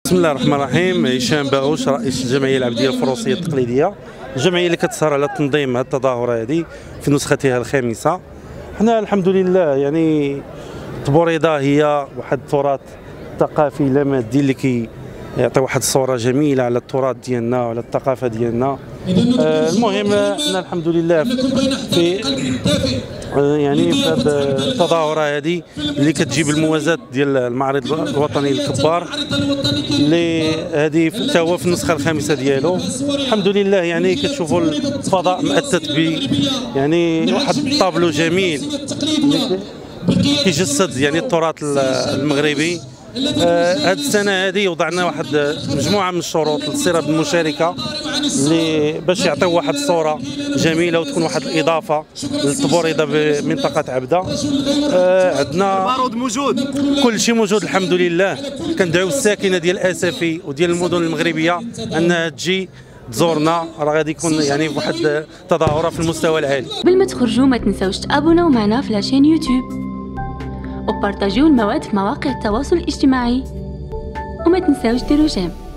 بسم الله الرحمن الرحيم. هشام باغوش، رئيس الجمعيه العبديه الفروسيه التقليديه، الجمعيه اللي كتسهر على تنظيم هذه التظاهره هذه في نسختها الخامسه. حنا الحمد لله يعني التبوريضه هي واحد التراث ثقافي لا مادي اللي كيعطي واحد الصوره جميله على التراث ديالنا وعلى الثقافه ديالنا. المهم حنا الحمد لله في يعني في هذه التظاهره هذه اللي كتجيب الموازاه ديال المعرض الوطني الكبار اللي هذه حتى هو في النسخه الخامسه ديالو. الحمد لله يعني كتشوفوا الفضاء مأتت ب يعني واحد الطابلو جميل كيجسد يعني التراث المغربي. هذه السنه هذه وضعنا واحد مجموعه من الشروط للصله بالمشاركه اللي باش يعطيو واحد الصوره جميله وتكون واحد الاضافه للتبوريضه بمنطقه عبده. عندنا المعروض موجود، كل شيء موجود الحمد لله. كندعيو الساكنه ديال اسفي وديال المدن المغربيه انها تجي تزورنا، راه غادي يكون يعني واحد تظاهره في المستوى العالي. قبل ما تخرجوا ما تنساوش تابوناو معنا في لاشين يوتيوب وبارطاجيو المواد في مواقع التواصل الاجتماعي وما تنساوش ديروا جيم.